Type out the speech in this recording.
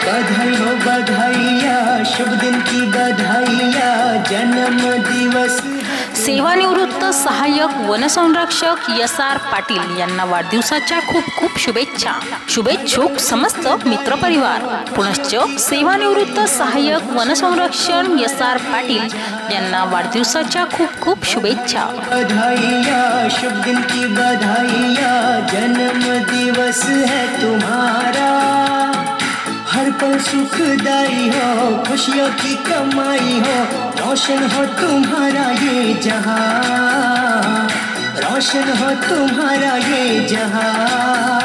बधाई हो बधाइया, शुभ दिन की बधाइया, जन्म दिवस। सेवानिवृत्त सहाय्यक वनसंरक्षक एस.आर. पाटील यांना वाढदिवसाच्या खूप खूप शुभेच्छा। शुभेच्छुक समस्त मित्रपरिवार। पुनश्च सेवानिवृत्त सहाय्यक वनसंरक्षण एस.आर. पाटील यांना वाढदिवसाच्या खूप खूप शुभेच्छा। बधाइया, शुभ दिन की बधाइया, जन्म दिवस है तुम्हारा, हर पल सुखदाई हो, खुशियों की कमाई हो, रोशन हो तुम्हारा ये जहां, रोशन हो तुम्हारा ये जहां।